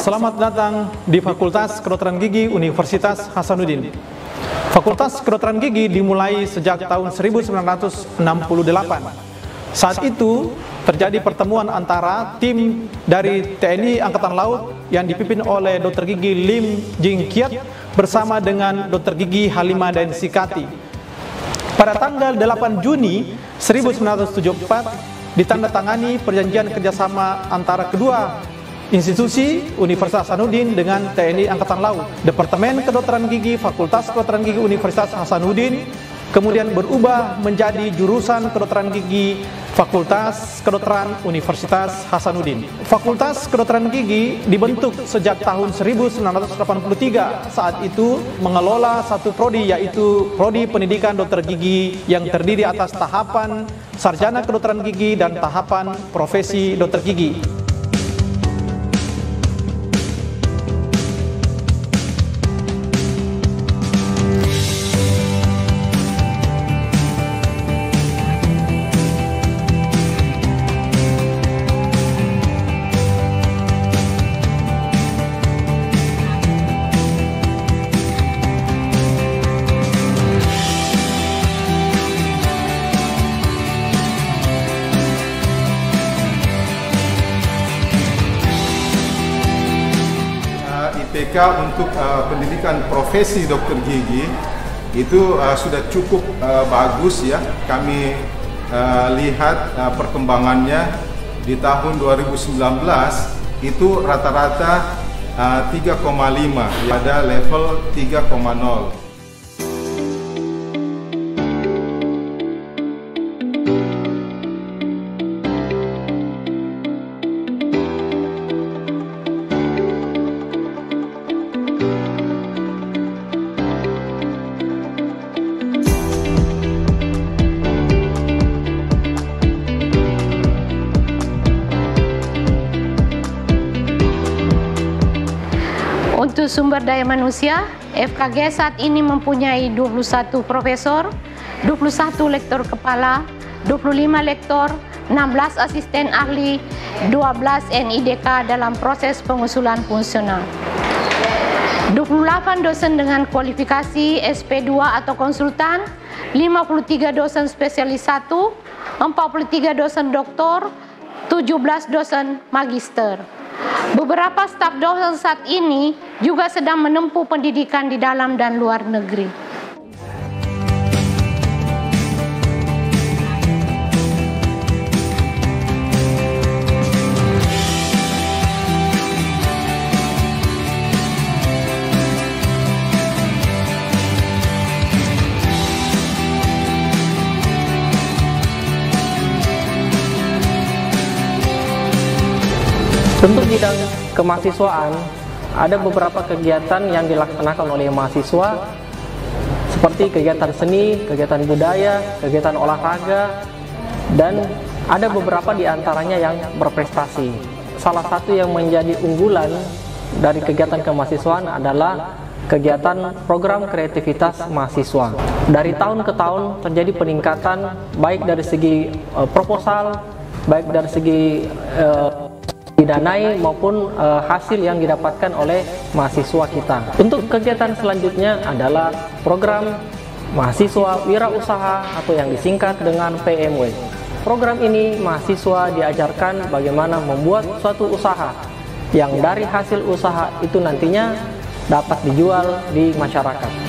Selamat datang di Fakultas Kedokteran Gigi Universitas Hasanuddin. Fakultas Kedokteran Gigi dimulai sejak tahun 1968. Saat itu terjadi pertemuan antara tim dari TNI Angkatan Laut yang dipimpin oleh Dr. Gigi Lim Jing Kiat bersama dengan Dr. Gigi Halimah Dainsikati. Pada tanggal 8 Juni 1974 ditandatangani perjanjian kerjasama antara kedua institusi Universitas Hasanuddin dengan TNI Angkatan Laut. Departemen Kedokteran Gigi Fakultas Kedokteran Gigi Universitas Hasanuddin kemudian berubah menjadi jurusan Kedokteran Gigi Fakultas Kedokteran Universitas Hasanuddin. Fakultas Kedokteran Gigi dibentuk sejak tahun 1983. Saat itu mengelola satu prodi, yaitu Prodi Pendidikan Dokter Gigi yang terdiri atas tahapan Sarjana Kedokteran Gigi dan tahapan Profesi Dokter Gigi. IPK untuk pendidikan profesi dokter gigi itu sudah cukup bagus ya. Kami lihat perkembangannya di tahun 2019 itu rata-rata 3,5, pada level 3,0. Untuk sumber daya manusia, FKG saat ini mempunyai 21 profesor, 21 lektor kepala, 25 lektor, 16 asisten ahli, 12 NIDK dalam proses pengusulan fungsional. 28 dosen dengan kualifikasi SP2 atau konsultan, 53 dosen spesialis 1, 43 dosen doktor, 17 dosen magister. Beberapa staf dosen saat ini juga sedang menempuh pendidikan di dalam dan luar negeri. Untuk bidang kemahasiswaan, ada beberapa kegiatan yang dilaksanakan oleh mahasiswa seperti kegiatan seni, kegiatan budaya, kegiatan olahraga, dan ada beberapa di antaranya yang berprestasi. Salah satu yang menjadi unggulan dari kegiatan kemahasiswaan adalah kegiatan program kreativitas mahasiswa. Dari tahun ke tahun terjadi peningkatan baik dari segi proposal, baik dari segi didanai maupun hasil yang didapatkan oleh mahasiswa kita. Untuk kegiatan selanjutnya adalah program mahasiswa wirausaha atau yang disingkat dengan PMW. Program ini mahasiswa diajarkan bagaimana membuat suatu usaha yang dari hasil usaha itu nantinya dapat dijual di masyarakat.